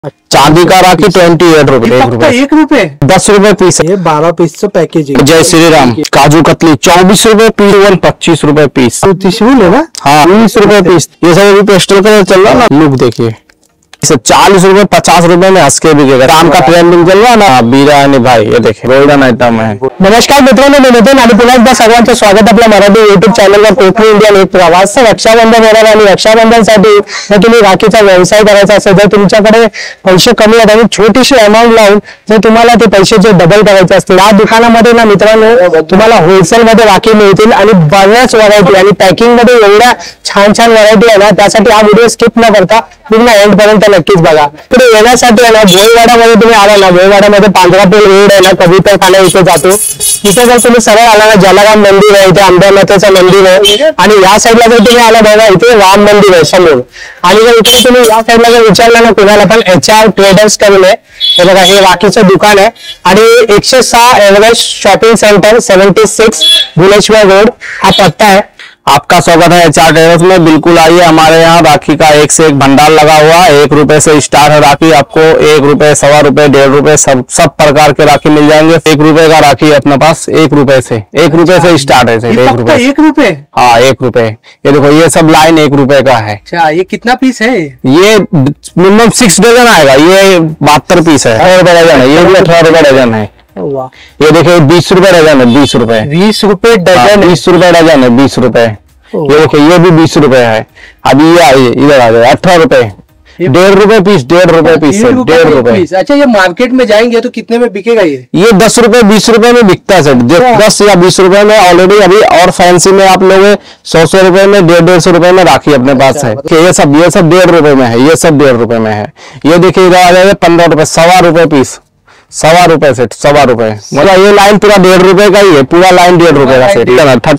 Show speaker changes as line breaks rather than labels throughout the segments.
चांदी का राखी 28 रुपए,
1 रुपए
10 रुपए पीस है।
ये 12 पीस पैकेज है।
जय श्री राम। काजू कतली 24 रुपए पीस, 25 रुपए पीस।
त्रिशूल है ना?
हाँ 20 रुपए पीस। ये सब अभी पेस्टल कलर चल रहा है ना, लुक देखिए। इसे 40 रुपए 50 रुपए में हंस के बिकेगा। काम का ट्रेंडिंग चल रहा है ना, बिर्याणी भाई, ये देखिए गोल्डन आइटम है।
नमस्कार मित्रांनो, मी नितीन आणि पुन्हा एकदा सर्वांचं स्वागत आपल्या मराठी युट्यूब चॅनलवर कोकणी इंडियन एक प्रवास। रक्षाबंधन येणार आणि रक्षाबंधनसाठी जर तुम्ही राखीचा व्यवसाय करायचा असेल, जर तुमच्याकडे पैसे कमी आहेत आणि छोटीशी अमाऊंट लावून जर तुम्हाला ते पैसे जे डबल करायचे असतील, या दुकानामध्ये ना मित्रांनो तुम्हाला होलसेल मध्ये राखी मिळतील आणि बऱ्याच व्हरायटी आणि पॅकिंग मध्ये एवढ्या छान छान व्हरायटी आहे ना, त्यासाठी हा व्हिडिओ स्किप न करता पूर्ण एंड पर्यंत नक्कीच बघा। पुढे येण्यासाठी आहे ना, भोईवाड्यामध्ये तुम्ही आला ना, भोईवाड्यामध्ये पांढरापूर रोड आहे ना, कबूतर खाना इथे जातो। इथे जर तुम्ही सरळ आला ना, जलाराम मंदिर आहे, इथे अंबानाथाचं मंदिर आहे आणि या साईडला जर तुम्ही आला बघा, इथे राम मंदिर आहे समोर। आणि जर इथे तुम्ही या साईडला जर विचारलं ना कुणाला पण, HR ट्रेडर्स करून आहे, हे बघा हे राखीचं दुकान आहे आणि 106 Everest shopping centre 76 Bhubaneswar road हा पत्ता है।
आपका स्वागत है HR ट्रेडर्स में। बिल्कुल आइए, हमारे यहाँ राखी का एक से एक भंडार लगा हुआ है। 1 रुपए से स्टार्ट है राखी। आपको 1 रुपए, 1.25 रुपए, 1.5 रुपए सब प्रकार के राखी मिल जाएंगे। 1 रुपए का राखी है अपने पास, 1 रुपए से, 1 रुपए से स्टार्ट है। 1 रुपए,
1 रुपए।
हाँ 1 रुपए। ये देखो ये सब लाइन 1 रुपए का है।
अच्छा, ये कितना पीस है?
ये मिनिमम 6 डजन आएगा। ये 72 पीस है। 18 रुपए डजन है। ये भी 18 रुपए डजन है। ये देखिए 20 रुपए डजन है। 20 रुपए,
20 रुपए डजन।
20 रुपए डजन है। 20 रुपए। ये देखिए ये भी 20 रुपए है। अभी ये आइए इधर आ जाए 18 रुपए। 1.5 रुपए पीस, 1.5 रुपए पीस, 1.5 रुपए।
अच्छा, ये मार्केट में जाएंगे तो कितने में बिकेगा ये?
10 रुपए 20 रुपए में बिकता है सेट। 10 या 20 रुपए में ऑलरेडी अभी, और फैंसी में आप लोग 100 रुपए में, 150 रुपए में राखी अपने पास है। ये सब 1.5 रुपए में है। ये सब 1.5 रुपए में है। ये देखिए इधर आ जाएगा 15 रुपए, 1.25 रुपए पीस, 1.25 रुपए सेट, 1.25 रुपए। मतलब ये लाइन पूरा 1.5 रुपए का ही है। पूरा लाइन 1.5 रुपए का सेट।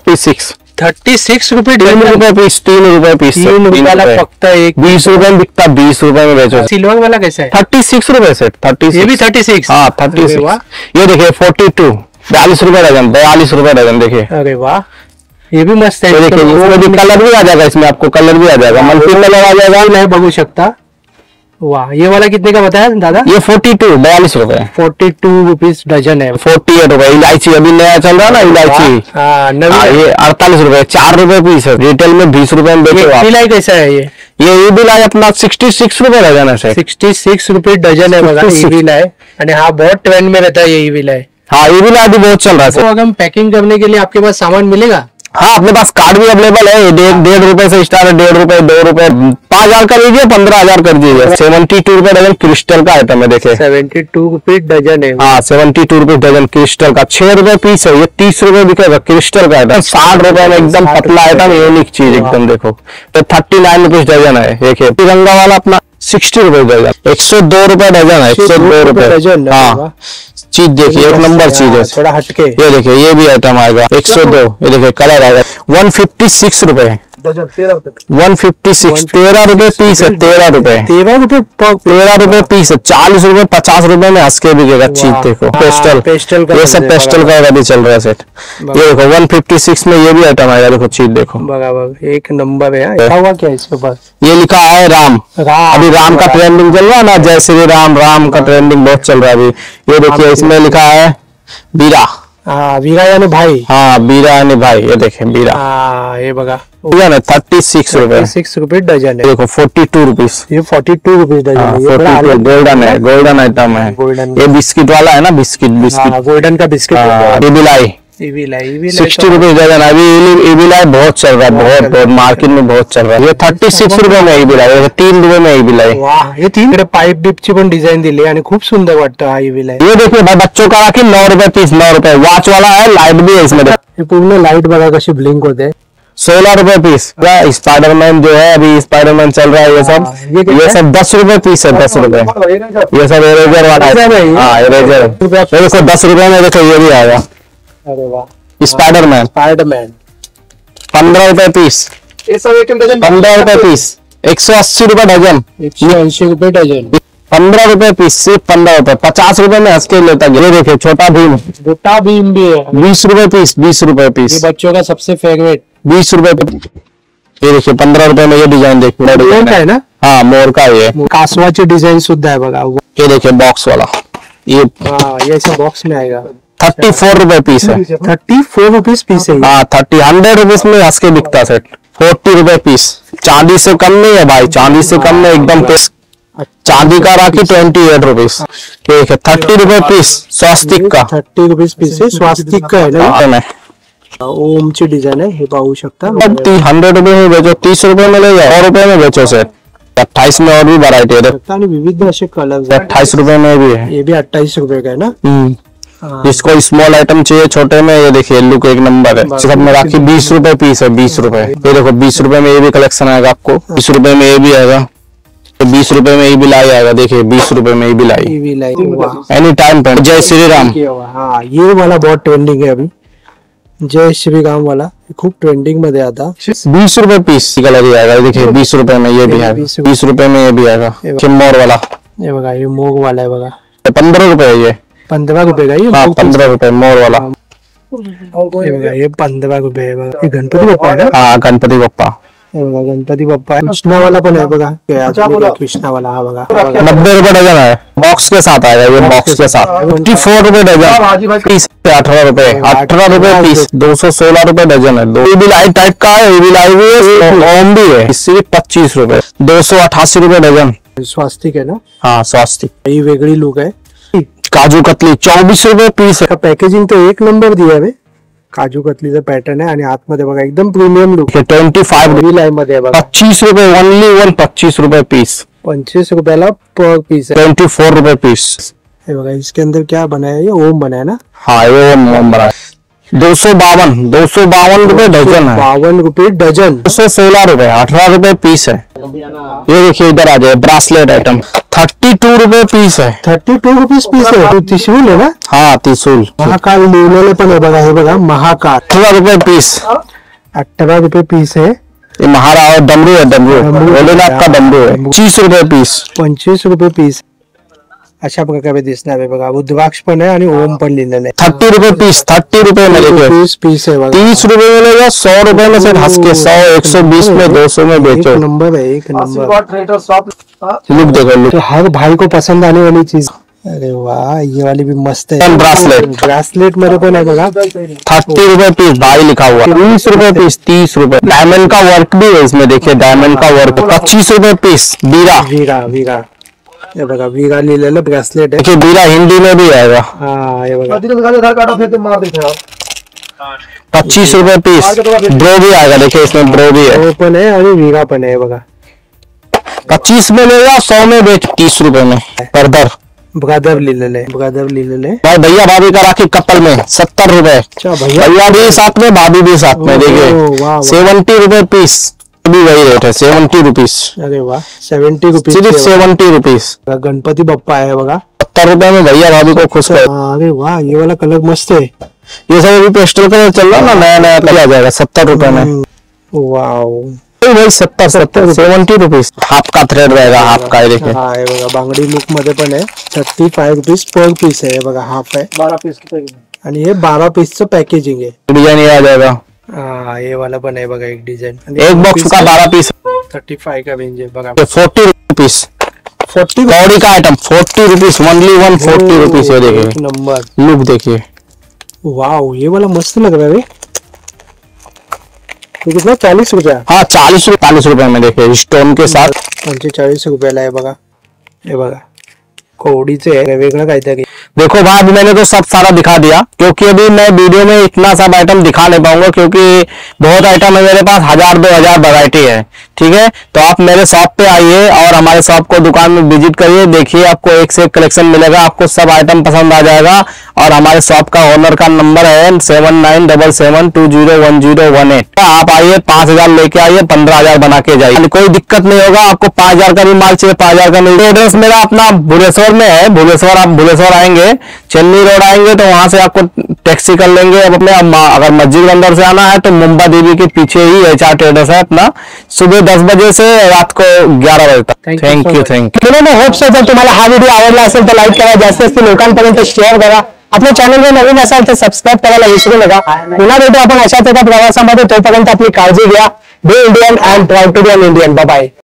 36 रुपए,
3 रुपए पीस, 3 रुपए पीस,
3 रुपए फक्त एक।
20 रुपए में बिकता, 20 रुपए में बेचो।
सिल्वर वाला कैसा है?
36 रुपए सेट। 36,
ये भी 36।
हाँ 36। ये देखिए 42, 42 रुपए डजन, 42 रुपए डजन। देखिए
अरे वाह, ये भी मस्त है।
देखिए इसमें भी कलर भी आ जाएगा। इसमें आपको कलर भी आ जाएगा, मल्टी कलर आ जाएगा।
नहीं बघू शकता। वाह, ये वाला कितने का बताया दादा?
ये 42, 42 रुपए,
42 रुपीस डजन है।
48 रुपए। इलायची अभी नया चल रहा है ना, इलायची। ये 48 रुपए, 4 रुपए पीस है। रिटेल में 20 रुपए में बेचो आप।
इलाई कैसा है ये?
ये बिलाई अपना 66 रुपए डजन है।
66 रुपए डजन है बघा ये बिलाई। आणि हा बहुत ट्रेंड में रहता है ये बिलाई।
हाँ ये बिलाई भी बहुत चल रहा है।
तो अगर हम पैकिंग करने के लिए आपके पास सामान मिलेगा?
हाँ अपने पास कार्ड भी अवेलेबल है। 1.5 रुपए से स्टार्ट है। 1.5 रुपए, 2 रुपए, 5,000 कर दीजिए, 15,000 कर दीजिए। 72 रुपए डजन क्रिस्टल का आइटम है। देखिए
72 रुपए डजन है।
हाँ 72 रुपए डजन क्रिस्टल का। 6 रुपए पीस है। ये 30 रुपए बिकेगा क्रिस्टल का आइटम। 60 रुपए में एकदम पतला आइटम, यूनिक चीज एकदम। देखो तो 39 रुपीज डजन है। देखिए तिरंगा वाला अपना 60 रुपए डजन, 102 रुपए डजन है। 102 रुपए डजन। हाँ चीज देखिए एक नंबर चीज है,
थोड़ा हटके।
ये देखिए ये भी आइटम आएगा 102। ये देखिए कलर आएगा 156 रुपए
डजन।
156, 13 रुपए पीस है। 13 रुपए, 13 रुपए पीस है। 40 रुपए 50 रुपए में हंस के बिकेगा चीज। देखो पेस्टल, ये सब पेस्टल का अभी चल रहा है सेट। ये देखो 156 में ये भी आइटम आएगा। देखो चीज देखो
एक नंबर है। लिखा हुआ क्या है इसके ऊपर?
ये लिखा है राम। अभी राम का ट्रेंडिंग चल रहा है ना, जय श्री राम। राम का ट्रेंडिंग बहुत चल रहा है अभी। ये देखिए इसमें लिखा है बीरा।
वीरा यानी भाई।
हाँ बीरा यानी भाई। ये देखे बीरा।
ये बगा
36 रुपए,
6 रुपए डजन है।
देखो 42 रुपीज।
ये 42 रुपीज डजन है। ये बड़ा
गोल्डन है, गोल्डन आइटम है। ये बिस्किट वाला है ना, बिस्किट
गोल्डन का बिस्किट।
बिलाई 60 रुपीज डजन। अभी इबिलाई बहुत चल रहा है, बहुत मार्केट में बहुत चल रहा है। ये 36 रुपए में इबिलाई, 3 रुपए में इबिलाई।
वाह, ये 3 पाइप डिपची पण डिझाईन दिली आणि खूप सुंदर वाटतं हा इबिलाई।
ये देखिए भाई बच्चों का राखी 9 रुपए पीस, 9 रुपए। वॉच वाला है, लाइट भी है इसमें।
ये पूर्ण लाइट बघा कशी ब्लिंक होते।
16 रुपए पीस। स्पाइडरमैन जो है अभी स्पाइडरमैन चल रहा है। ये सब 10 रुपए पीस है। 10 रुपए। ये सब इरेजर वाला है। हाँ इरेजर देखो 10 रुपए में। देखो ये भी आएगा।
अरे वाह,
स्पाइडरमैन 15 रुपए पीस। 15 रुपए पीस, 180 रुपए डजन।
180 रुपए डजन।
15 रुपए पीस, सिर्फ 15 रुपए। 50 रुपए में हंस के लेता। ये देखिए छोटा भीम
भी है।
20 रुपए पीस, 20 रुपए पीस।
ये बच्चों का सबसे फेवरेट।
20 रुपए ये देखिए 15 रुपए में ये डिजाइन देखिए,
मोर का है ना?
हाँ मोर का ये
कासवाची डिझाईन सुद्धा आहे बघा.
ये देखिए बॉक्स वाला, ये
ये ऐसा बॉक्स में आएगा.
34 रुपए पीस है.
34 रुपीज पीस है.
हाँ 100 रुपीज में हंस के बिकता सेट. 40 रुपए पीस. चांदी से कम नहीं है भाई, चांदी से कम में एकदम पीस. चांदी का राखी 28 रुपीज. ठीक है 30 रुपए पीस स्वास्तिक का.
30 रुपीज पीस है. स्वास्तिक का है ना. ओमची डिझाईन आहे, हे पाहू शकता.
100 रुपए में बेचो, 30 रुपए में ले जाओ, 100 रुपए में बेचो सेट. 28 में और भी वैरायटी है.
आणि विविध असे कलर.
28 रुपए में भी है.
ये भी 28 रुपए का है ना.
जिसको स्मॉल आइटम चाहिए छोटे में, ये देखिए लुक एक नंबर है. सब में राखी 20 रुपए पीस है. 20 रुपए. ये देखो 20 रुपए में ये भी कलेक्शन आएगा आपको. 20 रुपए में ये भी आएगा. 20 रुपए में ये भी लाई आएगा. देखिए 20 रुपए में ये भी लाई. एनी टाइम पे. जय श्री राम.
हाँ ये वाला बहुत ट्रेंडिंग है अभी. जय श्री राम वाला खूप ट्रेंडिंग मध्ये आता.
20 रुपए पीस कलर ही आएगा. देखिए 20 रुपए में ये भी है. 20 रुपए में ये भी आएगा. मोर वाला
ये बघा, ये मोग वाला है बघा.
15 रुपए है ये.
15 रुपए का ये.
हाँ 15 रुपए मोर वाला.
ये बघा, ये 15 रुपए है बघा. ये गणपती बाप्पा है ना.
हाँ गणपती बाप्पा.
हे बघा गणपती बाप्पा. कृष्णा वाला पण आहे बघा. कृष्णा वाला हा बघा.
90 रुपए डजन है. बॉक्स के साथ आएगा ये. बॉक्स के साथ 54 रुपए डजन. पीस 18 रुपए. 18 रुपए पीस. 216 रुपए डजन है. ये भी लाइट टाइप का है. ये भी लाइट भी है. ओम भी है. सिर्फ 25 रुपए. 288 रुपए डजन.
स्वास्तिक है ना.
हाँ स्वास्तिक.
ये वेगळी लुक है.
काजू कतली 24 रुपए पीस है.
पॅकेजिंग तो एक नंबर दिया है. काजू कतलीचा पॅटर्न आहे आणि आतमध्ये बघा एकदम प्रीमियम लुक.
25
लाईन मध्ये बघा.
25 रुपए ओनली 25 रुपए पीस.
25 रुपयाला पर पीस है.
24 रुपए पीस.
ये बघा इसके अंदर क्या बनाया है. ये ओम बनाया ना.
हाँ ये ओम बना. 252 रुपए डजन है.
52 रुपए डजन.
216 रुपए. 18 रुपए पीस है. ये देखिए इधर आ जाए. ब्रासलेट आइटम 32 रुपए पीस है.
32 रुपीज पीस है. त्रिशूल है ना.
हाँ त्रिशूल.
महाकाल लिहिलेले पण आहे बघा. हे बघा महाकाल.
18 रुपए पीस.
18 रुपये पीस है.
ये महारा और डमरू है. डमरू भोलेनाथ का डमरू है. 25 रुपए पीस.
25 रुपये पीस. अशा प्रकारे दिसणार आहे बघा. रुद्राक्ष पण आहे आणि ओम पण लिहिलेलं आहे.
30 रुपए पीस. 30 रुपए में देखिए.
पीस है बघा.
30 रुपए में लेगा. 100 रुपए में से हंस के 100 120 में 200 में बेचो.
एक नंबर है. एक नंबर.
लुक देखो लुक.
तो हर भाई को पसंद आने वाली चीज. अरे वाह ये वाली भी मस्त है.
ब्रासलेट.
ब्रासलेट मध्ये पण आहे बघा.
30 रुपए पीस. भाई लिखा हुआ. 20 रुपए पीस. 30 रुपए. डायमंड का वर्क भी है इसमें. देखिए डायमंड का वर्क. 25 रुपए पीस. बीरा.
वीरा ये बघा. वीरा लिहिलेलं ब्रेसलेट है.
देखिए बीरा हिंदी में भी आएगा.
हाँ ये बघा.
25 रुपए पीस. ब्रो भी आएगा. देखिए इसमें ब्रो भी है.
वो पण आहे आणि वीरा पण आहे बघा.
25 में लेगा. 100 में बेच. 30 रुपए में. पर्दर.
ब्रदर लिहिलेलं आहे. ब्रदर लिहिलेलं आहे.
भाई भैया भाभी का राखी कपल में 70 रुपए.
अच्छा भैया
भैया भी साथ में भाभी भी साथ में. देखिए 70 रुपए पीस. भी वही रेट है. 70 रुपीज.
अरे वाह 70 रुपीज.
सिर्फ 70 रुपीज.
गणपती बाप्पा आहे बघा.
70 रुपए में भैया भाभी को खुश कर.
अरे वाह ये वाला कलर मस्त है.
ये सब अभी पेस्टल कलर चल रहा है ना. नया नया कलर आ जाएगा 70 रुपए में.
वाओ
भाई 70 रुपीज. हाफ का थ्रेड रहेगा. हाफ का. देखिए
हा हे बघा. बांगडी लुक मध्ये पण आहे. 35 रुपीज पर पीस आहे बघा. हाफ आहे. 12 पीस आणि हे 12 पीसचं पॅकेजिंग आहे.
डिजाइन ये आ जाएगा.
हाँ ये वाला पण आहे बघा. एक डिझाइन.
एक बॉक्स का 12 पीस.
35 का रेंज है बघा.
40 रुपीज. 40 कौड़ी का आइटम 40 रुपीज. Only 140 rupees. ये देखिए
नंबर.
लुक देखिए.
वाओ ये वाला मस्त लग रहा है. ये कितना 40 रुपया.
हाँ 40 रुपए में. देखिए स्टोन के साथ
45 रुपयाला आहे बघा. हे बघा कौडीचे आहे. वेगळं काहीतरी.
देखो भाई अभी मैंने तो सब सारा दिखा दिया, क्योंकि अभी मैं वीडियो में इतना सब आइटम दिखा नहीं पाऊंगा, क्योंकि बहुत आइटम है मेरे पास. 1000-2000 वैरायटी है. ठीक है, तो आप मेरे शॉप पे आइए और हमारे शॉप को दुकान में विजिट करिए. देखिए आपको एक से एक कलेक्शन मिलेगा. आपको सब आइटम पसंद आ जाएगा. और हमारे शॉप का ओनर का नंबर है 7977201018. आप आइए 5000 लेके आइए. 15000 बना के जाइए. कोई दिक्कत नहीं होगा. आपको 5000 का भी माल चाहिए 5000 का मिल. एड्रेस मेरा अपना भुवनेश्वर में है. भुवनेश्वर आप भुवनेश्वर आएंगे, चेन्नई रोड आएंगे तो वहां से आपको टैक्सी कर लेंगे. अपने अगर मस्जिद बंदर से आना है तो मुंबा देवी के पीछे ही HR ट्रेडर्स है अपना. सुबह 10 बजे से रात को 11 बजे तक. Thank you.
होप सो जर तुम्हाला हा व्हिडिओ आवडला असेल तर लाईक करा. जास्तीत लोकांपर्यंत शेअर करा. आपल्या चॅनलवर नवीन असाल तर सबस्क्राईब करायला विसरू नका. पुन्हा भेटू आपण अशाच एका प्रवासामध्ये. तोपर्यंत आपली काळजी घ्या. Be Indian and proud to be an Indian. Bye.